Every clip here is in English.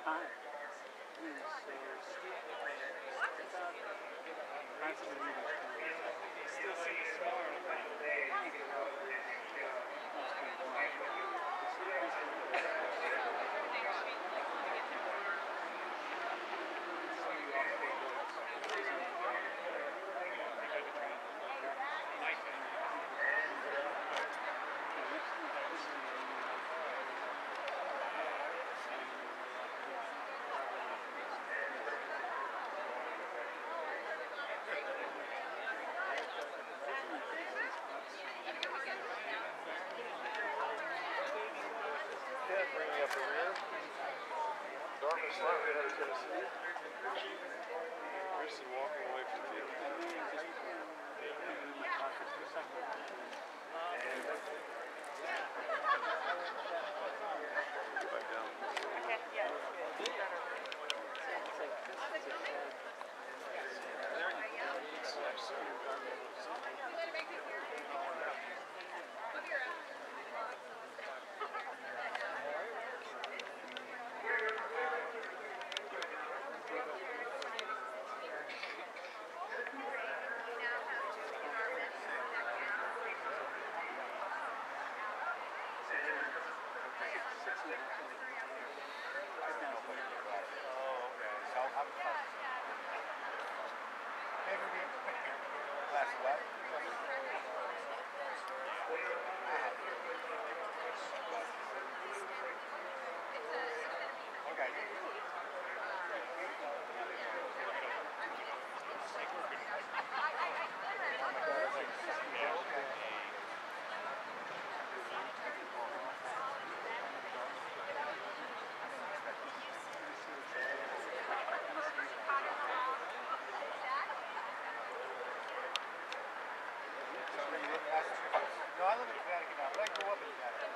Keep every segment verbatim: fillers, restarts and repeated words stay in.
time. And so it's about constantly still see smart about the day. Bring me up the rear. Dartmouth slightly ahead of Tennessee. Chrissy walking away from the field. Back down. Okay, yeah. No, I live in Connecticut now, but I grew up in Connecticut.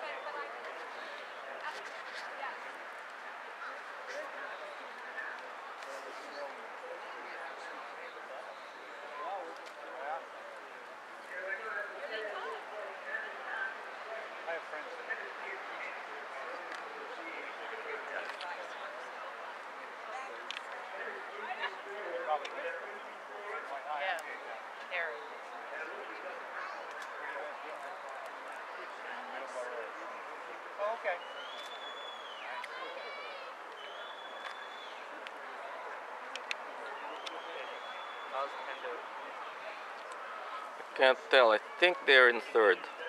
I have friends there. Probably. Yeah. Harry. Oh, okay. Can't tell. I think they're in third.